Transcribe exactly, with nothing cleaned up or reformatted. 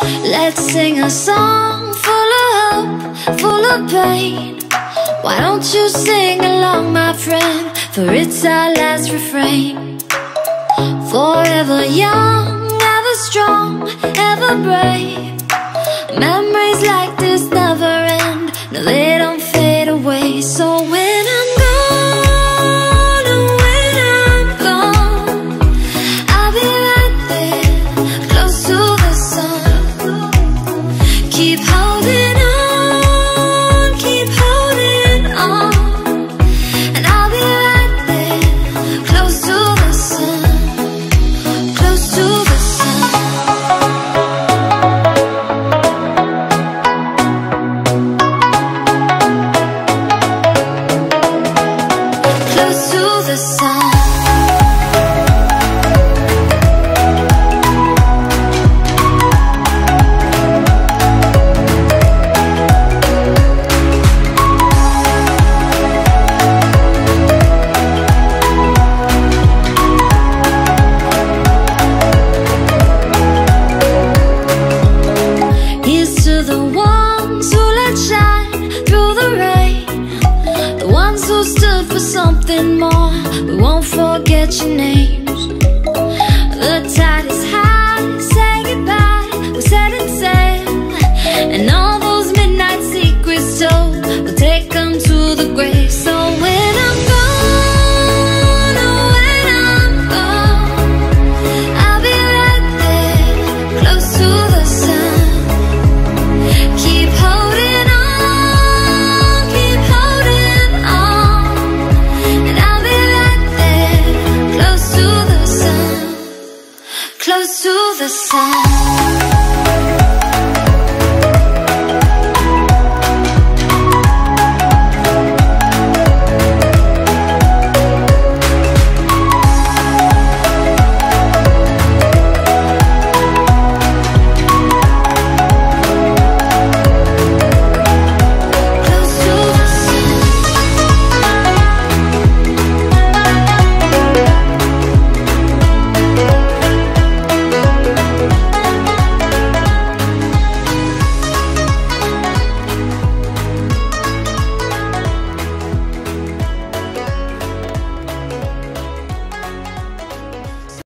Let's sing a song full of hope, full of pain. Why don't you sing along, my friend? For it's our last refrain. Forever young, ever strong, ever brave. Memories like this never end. No, they don't fade away. So when I'm gone, oh, when I'm gone, I'll be right there, close to the sun. Keep holding on, keep holding on, and I'll be right there, close to the sun, close to the sun. Close to the sun. Here's to the ones who let shine through the rain, the ones who stood for something more. We won't forget your names. The tide is high, say goodbye, we're setting sail, and all those midnight secrets told, we'll take them to the grave. So when I'm gone, oh, when I'm gone, I'll be right there, close to the sun. Keep holding on, keep holding on, and I'll be right there, close to the sun, close to the sun.